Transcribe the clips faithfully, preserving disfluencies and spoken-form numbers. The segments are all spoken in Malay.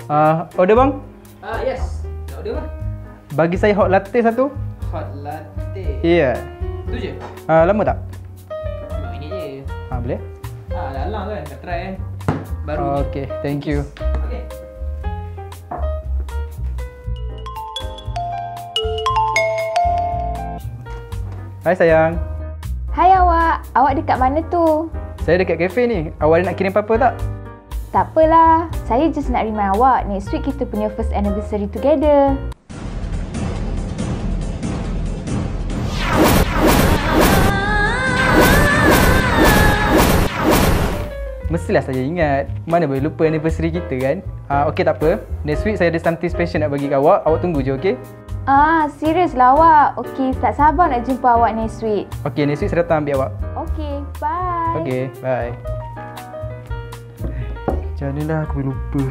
Uh, order bang? Ah, yes. Nak order apa? Bagi saya hot latte satu. Hot latte. Ya. Yeah. Tu je? Uh, lama tak? lima minit je. Ah, boleh? Ah, lalang kan. Nak try kan. Baru Oh, je. okay, thank you. Okay. Hai sayang. Hai awak, awak dekat mana tu? Saya dekat kafe ni. Awak ada nak kirim apa-apa tak? Tak apalah, saya just nak remind awak, next week kita punya first anniversary together. Mestilah saya ingat. Mana boleh lupa anniversary kita kan? Uh, okay, tak apa. Next week saya ada something special nak bagi kat awak. Awak tunggu je, okay? Ah, serius lah awak. Okay, tak sabar nak jumpa awak next week. Okay, next week saya datang ambil awak. Okay, bye. Okay, bye. Macam mana lah aku boleh lupa?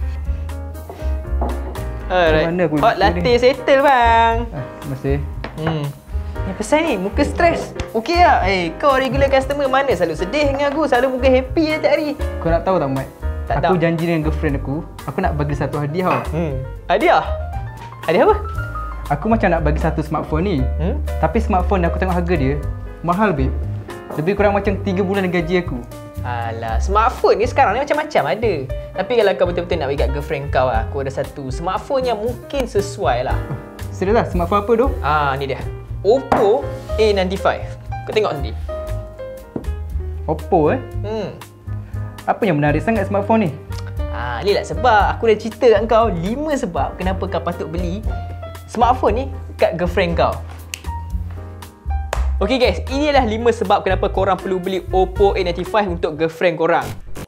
Alright. Mana aku Hot lupa latte ni? settle bang. Ah, terima kasih. Hmm. Yang pasal ni, muka stres. Okey tak? Eh, kau regular customer mana selalu sedih dengan aku? Selalu muka happy je tiap hari. Kau nak tahu tak, Mat? Tak aku tahu. janji dengan girlfriend aku, aku nak bagi satu hadiah tau. Hmm. Hadiah? Hadiah apa? Aku macam nak bagi satu smartphone ni. Hmm? Tapi smartphone aku tengok harga dia mahal, babe. Lebih kurang macam tiga bulan gaji aku. Alah, smartphone ni sekarang ni macam-macam ada. Tapi kalau kau betul-betul nak bagi kat girlfriend kau lah, aku ada satu smartphone yang mungkin sesuai lah. Serius lah, smartphone apa tu? Ah, ni dia. Oppo A sembilan lima. Kau tengok sendiri. Oppo eh? Hmm. Apa yang menarik sangat smartphone ni? Ah, ni lah sebab aku dah cerita kat kau lima sebab kenapa kau patut beli smartphone ni kat girlfriend kau. Okey guys, ini adalah lima sebab kenapa korang perlu beli Oppo A sembilan lima untuk girlfriend korang.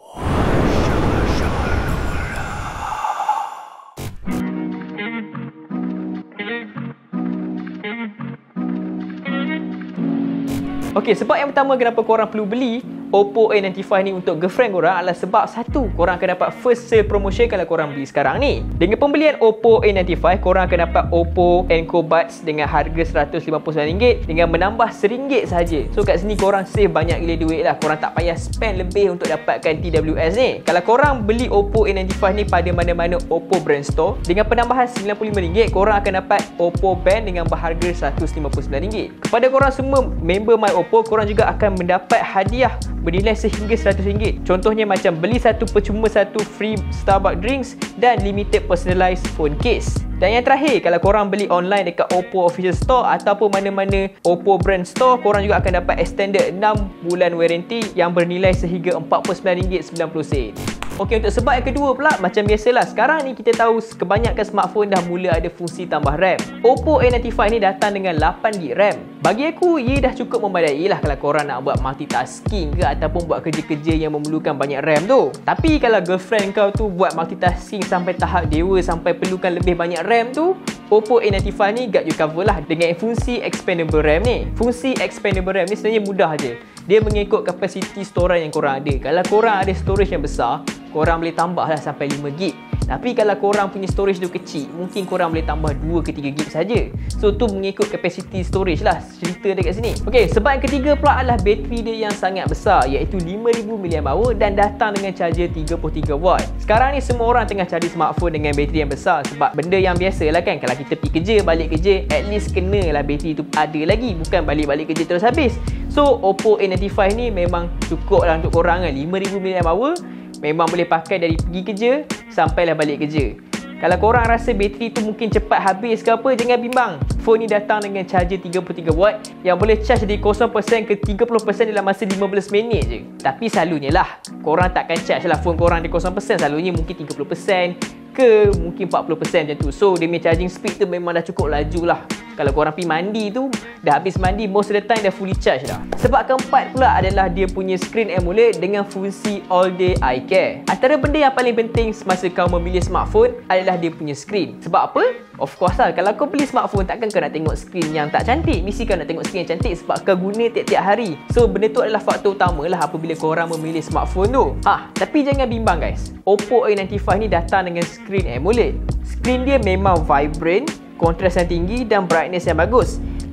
Okey, sebab yang pertama kenapa korang perlu beli Oppo A sembilan lima ni untuk girlfriend korang adalah sebab satu, korang akan dapat first sale promotion kalau korang beli sekarang ni. Dengan pembelian Oppo A sembilan lima, korang akan dapat Oppo Enco Buds dengan harga seratus lima puluh sembilan ringgit dengan menambah seringgit sahaja. So kat sini korang save banyak gila duit lah. Korang tak payah spend lebih untuk dapatkan T W S ni. Kalau korang beli Oppo A sembilan lima ni pada mana-mana Oppo brand store, dengan penambahan sembilan puluh lima ringgit, korang akan dapat Oppo Band dengan berharga seratus lima puluh sembilan ringgit. Kepada korang semua member My Oppo, korang juga akan mendapat hadiah bernilai sehingga seratus ringgit. Contohnya macam beli satu percuma satu free Starbucks drinks dan limited personalized phone case. Dan yang terakhir, kalau korang beli online dekat Oppo official store ataupun mana-mana Oppo brand store, korang juga akan dapat extended enam bulan warranty yang bernilai sehingga empat puluh sembilan ringgit sembilan puluh sen. Okey, untuk sebab yang kedua pula, macam biasalah sekarang ni kita tahu kebanyakan smartphone dah mula ada fungsi tambah RAM. Oppo A sembilan lima ni datang dengan lapan gig RAM. Bagi aku, ia dah cukup memadai lah kalau korang nak buat multitasking ke ataupun buat kerja-kerja yang memerlukan banyak RAM tu. Tapi kalau girlfriend kau tu buat multitasking sampai tahap dewa, sampai perlukan lebih banyak RAM tu, Oppo A sembilan lima ni got you cover lah dengan fungsi expandable RAM ni. Fungsi expandable RAM ni sebenarnya mudah je. Dia mengikut kapasiti storage yang korang ada. Kalau korang ada storage yang besar, korang boleh tambah lah sampai lima gig. Tapi kalau korang punya storage tu kecil, mungkin korang boleh tambah dua ke tiga gig saja. So tu mengikut kapasiti storage lah cerita dekat sini. Okey, sebab yang ketiga pula adalah bateri dia yang sangat besar, iaitu lima ribu miliampere hour dan datang dengan charger tiga puluh tiga watt. Sekarang ni semua orang tengah cari smartphone dengan bateri yang besar sebab benda yang biasa lah kan. Kalau kita pergi kerja, balik kerja, at least kena lah bateri tu ada lagi, bukan balik-balik kerja terus habis. So Oppo A sembilan lima ni memang cukup lah untuk korang kan. lima ribu miliampere hour memang boleh pakai dari pergi kerja sampailah balik kerja. Kalau korang rasa bateri tu mungkin cepat habis ke apa, jangan bimbang. Phone ni datang dengan charger tiga puluh tiga watt yang boleh charge dari kosong peratus ke tiga puluh peratus dalam masa lima belas minit je. Tapi selalunya lah, korang takkan charge lah phone korang di kosong peratus. Selalunya mungkin tiga puluh peratus ke mungkin empat puluh peratus macam tu. So dia punya charging speed tu memang dah cukup laju lah. Kalau korang pergi mandi tu, dah habis mandi, most of the time dah fully charge dah. Sebab keempat pula adalah dia punya screen AMOLED dengan fungsi All Day Eye Care. Antara benda yang paling penting semasa kau memilih smartphone adalah dia punya screen. Sebab apa? Of course lah, kalau kau beli smartphone takkan kau nak tengok screen yang tak cantik. Mesti kau nak tengok screen yang cantik sebab kau guna tiap-tiap hari. So benda tu adalah faktor utama lah apabila korang memilih smartphone tu. Ha, tapi jangan bimbang guys. Oppo A sembilan lima ni datang dengan screen AMOLED. Screen dia memang vibrant, kontras yang tinggi dan brightness yang bagus.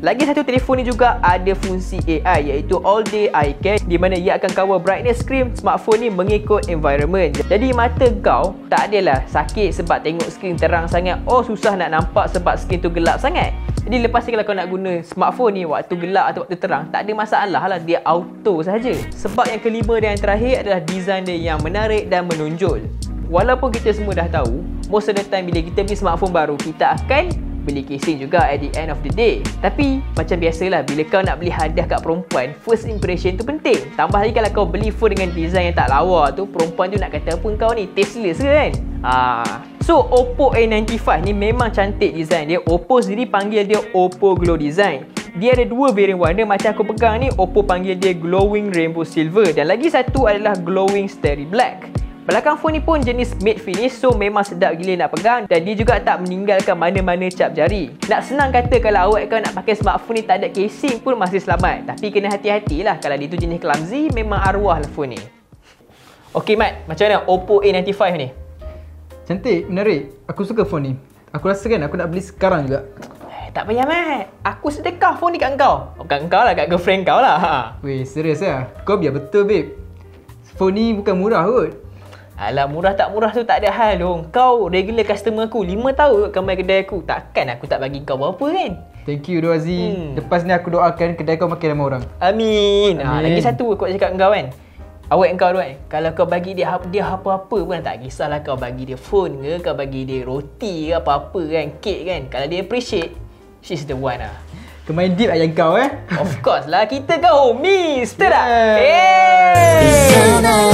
Lagi satu telefon ni juga ada fungsi A I iaitu All Day Eye Care, di mana ia akan cover brightness screen smartphone ni mengikut environment. Jadi mata kau tak adalah sakit sebab tengok skrin terang sangat, oh susah nak nampak sebab skrin tu gelap sangat. Jadi lepas ni kalau kau nak guna smartphone ni waktu gelap atau waktu terang, tak ada masalah lah, dia auto sahaja. Sebab yang kelima dan yang terakhir adalah design dia yang menarik dan menonjol. Walaupun kita semua dah tahu, most of the time bila kita beli smartphone baru, kita akan beli casing juga at the end of the day. Tapi macam biasalah, bila kau nak beli hadiah kat perempuan, first impression tu penting. Tambah lagi kalau kau beli phone dengan design yang tak lawa tu, perempuan tu nak kata apa kau ni, tasteless ke kan? Ah. So Oppo A sembilan lima ni memang cantik design dia. Oppo sendiri panggil dia Oppo Glow Design. Dia ada dua variant warna, macam aku pegang ni, Oppo panggil dia Glowing Rainbow Silver, dan lagi satu adalah Glowing Starry Black. Belakang phone ni pun jenis matte finish, so memang sedap gila nak pegang, dan dia juga tak meninggalkan mana-mana cap jari. Nak senang kata, kalau awak kau nak pakai smartphone ni tak ada casing pun masih selamat. Tapi kena hati-hatilah, kalau dia tu jenis clumsy, memang arwah lah phone ni. Ok Mat, macam mana Oppo A sembilan lima ni? Cantik, menarik. Aku suka phone ni. Aku rasa kan aku nak beli sekarang juga. Eh, tak payah Mat, aku sedekah phone ni kat kau. Oh, kat kau lah, kat girlfriend kau lah. Ha. Weh, serius lah? Kau biar betul babe. Phone ni bukan murah kot. Alah, murah tak murah tu tak ada hal dong. Kau regular customer aku, lima tahun kau main kedai aku. Takkan aku tak bagi kau berapa kan? Thank you Doazi. Hmm. Lepas ni aku doakan kedai kau makin ramai orang. Amin. Amin. Ha, lagi satu aku nak cakap dengan kau kan. Awak kau tu kan, kalau kau bagi dia dia apa-apa pun tak kisahlah, kau bagi dia phone ke, kau bagi dia roti ke, apa-apa kan, kek kan. Kalau dia appreciate, she's the one lah. Kemain deep ayah kau eh. Of course lah, kita kau homies. Betul tak? Yeah. Hey!